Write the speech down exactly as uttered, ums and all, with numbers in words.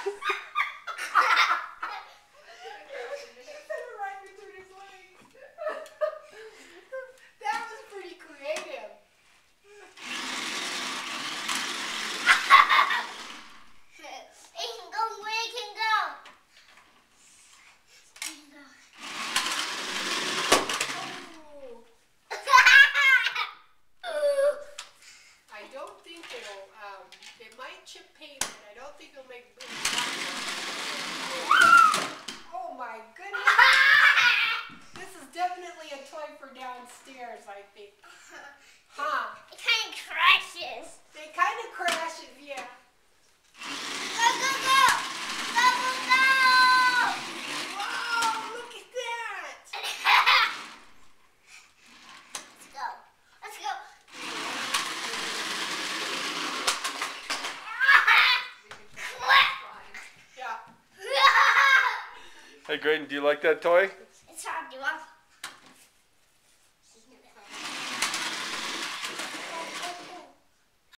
That was pretty creative. It can go where it can go. It can go. I don't think it'll, um, it might chip paint, but I don't think it'll make any Oh my goodness. This is definitely a toy for downstairs, I think. Huh? It kind of crashes. It kind of crashes, yeah. Go, go, go! Go, go, go! Whoa, look at that! Let's go. Let's go. Yeah. Hey, Graydon, do you like that toy?